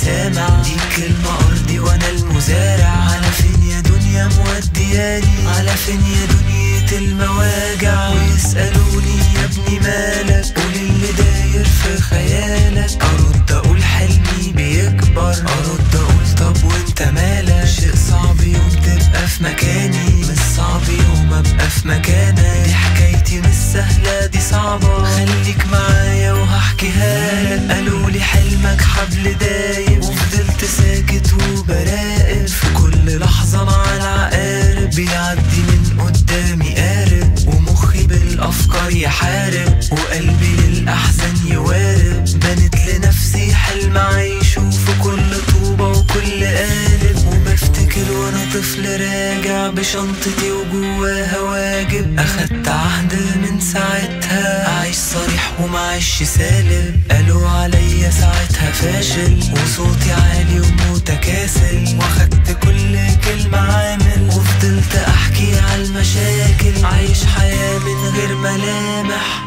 سامع. دي كلمة أرضي وأنا المزارع. على فين يا دنيا مودياني؟ على فين يا دنيا المواجع؟ ويسألوني يا ابني مالك؟ قول اللي داير في خيالك. أرد أقول حلمي بيكبر، أرد أقول طب وانت مالك؟ شيء صعب يوم تبقى في مكاني، مش صعب يوم أبقى في مكانك. دي حكايتي مش سهلة دي صعبة، خليك معايا وهحكيها لك. قالولي حلمك حبل دايب، وفضلت ساكت وبراقب. في كل لحظة مع العقارب بيعدي من قدامي قارب، ومخي بالأفكار يحارب، وقلبي للأحزان يوارب. بنت لنفسي حلم عايشه في كل طوبة وكل قالب، وبفتكر وانا طفل راجع بشنطتي وجواها واجب. أخدت عهد من ساعتها أعيش صريح ومعيش سالب. قالوا عليا ساعتها فاشل، وصوتي عالي ومتكاسل، واخدت كل كلمة عامل، وفضلت أحكي عالمشاكل. عايش حياة من غير ملامح،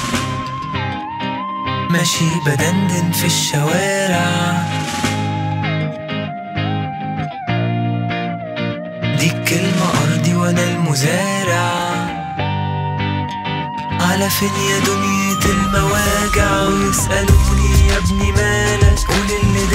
ماشي بدندن في الشوارع. دي الكلمة أرضي وأنا المزارع. على فين يا دنيا المواجع؟ ويسألوني يا ابني مالك؟ قول اللي